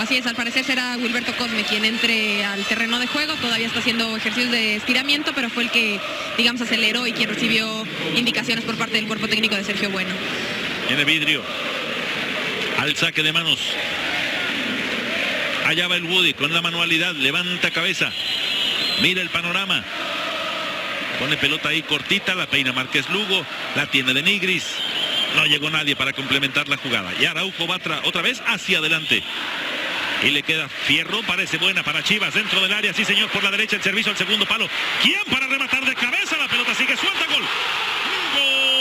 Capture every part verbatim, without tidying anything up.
Así es, al parecer será Wilberto Cosme quien entre al terreno de juego. Todavía está haciendo ejercicios de estiramiento, pero fue el que, digamos, aceleró y quien recibió indicaciones por parte del cuerpo técnico de Sergio Bueno. Tiene Vidrio. Al saque de manos. Allá va el Woody con la manualidad. Levanta cabeza. Mira el panorama. Pone pelota ahí cortita. La peina Márquez Lugo. La tiene de Nigris. No llegó nadie para complementar la jugada. Y Araujo va otra vez hacia adelante. Y le queda Fierro. Parece buena para Chivas. Dentro del área. Sí, señor. Por la derecha el servicio al segundo palo. ¿Quién para rematar de cabeza? La pelota sigue suelta. Gol. ¡Gol!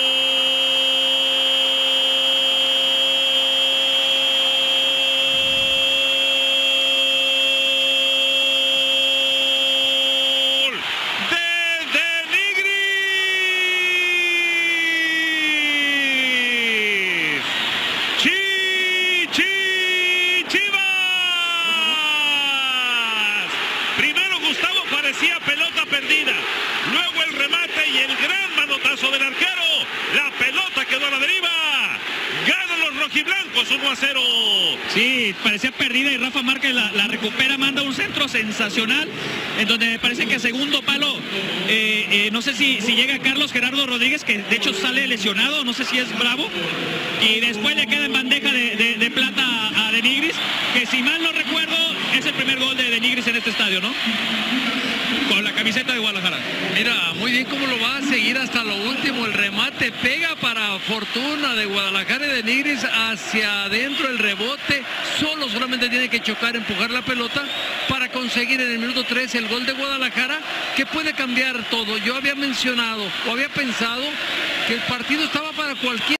Parecía pelota perdida, luego el remate y el gran manotazo del arquero. La pelota quedó a la deriva. Ganan los rojiblancos uno a cero. Sí, parecía perdida y Rafa Márquez la, la recupera, manda un centro sensacional en donde me parece que a segundo palo eh, eh, no sé si, si llega Carlos Gerardo Rodríguez, que de hecho sale lesionado, no sé si es Bravo, y después le queda en bandeja de, de, de plata a, a De Nigris, que si mal no recuerdo es el primer gol de De Nigris en este estadio, ¿no? Con la camiseta de Guadalajara. Mira, muy bien cómo lo va a seguir hasta lo último. El remate pega para fortuna de Guadalajara y de Nigris hacia adentro. El rebote solo solamente tiene que chocar, empujar la pelota para conseguir en el minuto tres el gol de Guadalajara, que puede cambiar todo. Yo había mencionado o había pensado que el partido estaba para cualquier